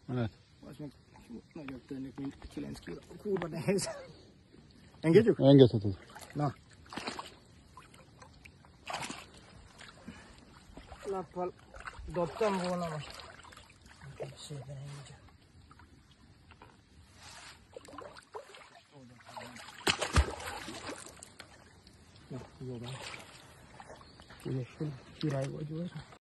Evet. Most nagyobb tőnök, mint 9 kiló. Kurva nehéz. Engedjük? Engedheted. Na. Lappal dobtam volna most. Szépen engedjük. Na, jó van. Ügyesen, király vagy volt.